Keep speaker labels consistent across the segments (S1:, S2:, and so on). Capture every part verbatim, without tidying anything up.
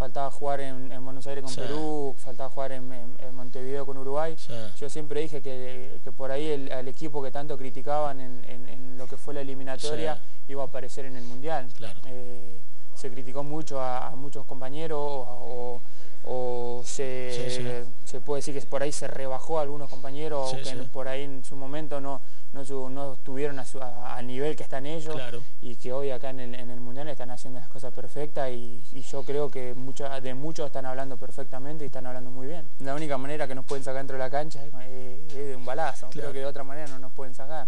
S1: faltaba jugar en, en Buenos Aires con sí. Perú, faltaba jugar en, en, en Montevideo con Uruguay. Sí. Yo siempre dije que, que por ahí el, el equipo que tanto criticaban en, en, en lo que fue la eliminatoria sí. iba a aparecer en el Mundial. Claro. Eh, se criticó mucho a, a muchos compañeros o, o se, sí, sí. se puede decir que por ahí se rebajó a algunos compañeros sí, que sí. por ahí en su momento no, no, no estuvieron a su, a, al nivel que están ellos claro. y que hoy acá en el, en el Mundial están haciendo las cosas perfectas y, y yo creo que mucha, de muchos están hablando perfectamente y están hablando muy bien. La única manera que nos pueden sacar dentro de la cancha es, es de un balazo, claro. creo que de otra manera no nos pueden sacar.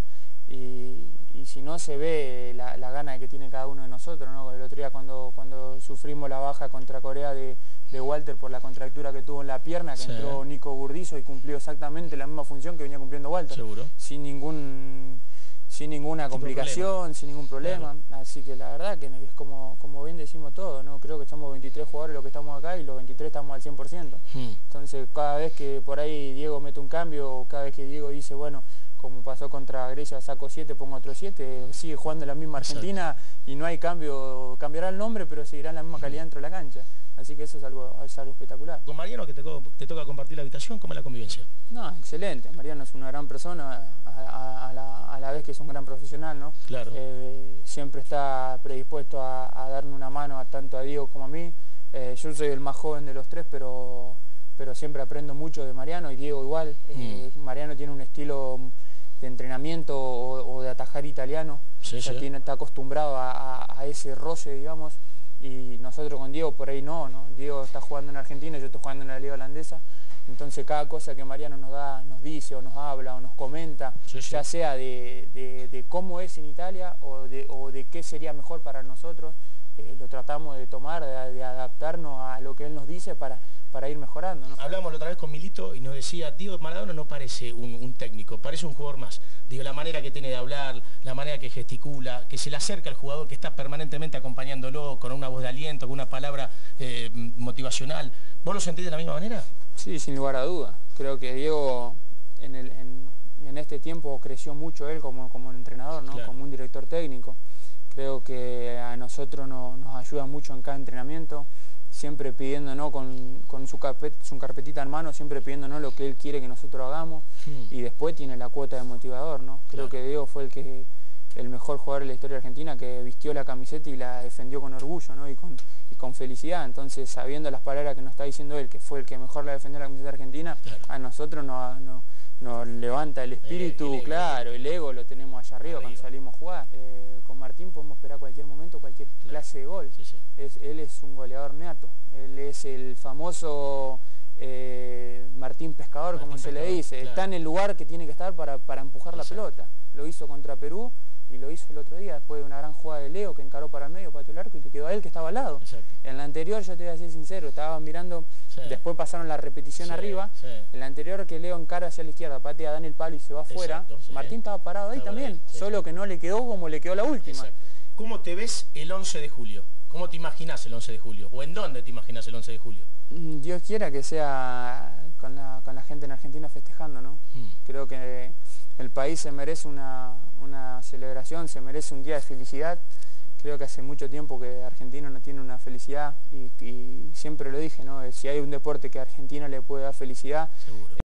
S1: Y, y si no se ve la, la gana que tiene cada uno de nosotros, ¿no? El otro día cuando, cuando sufrimos la baja contra Corea de, de Walter por la contractura que tuvo en la pierna, que sí. entró Nico Burdizo y cumplió exactamente la misma función que venía cumpliendo Walter. ¿Seguro? Sin ningún sin ninguna complicación, sin ningún problema. Claro. Así que la verdad que es como, como bien decimos todos, ¿no? Creo que somos veintitrés jugadores los que estamos acá y los veintitrés estamos al cien por ciento. Hmm. Entonces cada vez que por ahí Diego mete un cambio, cada vez que Diego dice, bueno, como pasó contra Grecia, saco siete, pongo otro siete, sigue jugando la misma Argentina. Exacto. Y no hay cambio, cambiará el nombre, pero seguirá la misma calidad dentro de la cancha. Así que eso es algo, es algo espectacular.
S2: Con Mariano, que te, te toca compartir la habitación, ¿cómo es la convivencia?
S1: No, excelente. Mariano es una gran persona, a, a, a, la, a la vez que es un gran profesional, ¿no? Claro. Eh, siempre está predispuesto a, a darme una mano a, tanto a Diego como a mí. Eh, yo soy el más joven de los tres, pero, pero siempre aprendo mucho de Mariano y Diego igual. Mm. Eh, Mariano tiene un estilo de entrenamiento o, o de atajar italiano, sí, o sea, sí. Tiene, está acostumbrado a, a, a ese roce, digamos, y nosotros con Diego por ahí no, ¿no? Diego está jugando en Argentina y yo estoy jugando en la liga holandesa, entonces cada cosa que Mariano nos da, nos dice o nos habla o nos comenta, sí, sí. ya sea de, de, de cómo es en Italia o de, o de qué sería mejor para nosotros, eh, lo tratamos de tomar, de, de adaptarnos a lo que él nos dice para, para ir mejorando, ¿no?
S2: Hablamos la otra vez con Milito y nos decía, Diego Maradona no parece un, un técnico, parece un jugador más. Digo, la manera que tiene de hablar, la manera que gesticula, que se le acerca al jugador, que está permanentemente acompañándolo con una voz de aliento, con una palabra eh, motivacional. ¿Vos lo sentís de la misma manera?
S1: Sí, sin lugar a duda. Creo que Diego en, el, en, en este tiempo creció mucho él como, como entrenador, ¿no? Claro. Como un director técnico. Creo que a nosotros no, nos ayuda mucho en cada entrenamiento, siempre pidiéndonos con, con su, carpet, su carpetita en mano, siempre pidiéndonos lo que él quiere que nosotros hagamos, sí. Y después tiene la cuota de motivador, ¿no? Creo claro. que Diego fue el que el mejor jugador de la historia argentina, que vistió la camiseta y la defendió con orgullo, ¿no? y, con, y con felicidad. Entonces, sabiendo las palabras que nos está diciendo él, que fue el que mejor la defendió la camiseta argentina, claro. a nosotros nos, nos, nos levanta el espíritu, el, el, el, claro, el ego lo tenemos allá arriba, arriba. Cuando salimos a jugar. Eh, con Martín podemos esperar cualquier momento, cualquier claro. clase de gol. Sí, sí. Es, él es un goleador nato, él es el famoso eh, Martín Pescador, Martín como se Pescador, le dice. Claro. Está en el lugar que tiene que estar para, para empujar Exacto. la pelota. Lo hizo contra Perú y lo hizo el otro día, después de una gran jugada de Leo que encaró para el medio, pateó el arco y le quedó a él que estaba al lado. Exacto. En la anterior, yo te voy a ser sincero, estaba mirando, sí. después pasaron la repetición sí, arriba, sí. en la anterior que Leo encara hacia la izquierda, patea, da en el palo y se va afuera, Exacto, sí. Martín estaba parado ahí estaba también, ahí, sí, solo sí. que no le quedó como le quedó la última.
S2: Exacto. ¿Cómo te ves el once de julio? ¿Cómo te imaginas el once de julio? ¿O en dónde te imaginas el once de julio?
S1: Dios quiera que sea con la, con la gente en Argentina festejando, ¿no? Mm. Creo que el país se merece una, una celebración, se merece un día de felicidad. Creo que hace mucho tiempo que Argentina no tiene una felicidad y, y siempre lo dije, ¿no? Si hay un deporte que a Argentina le puede dar felicidad, Seguro.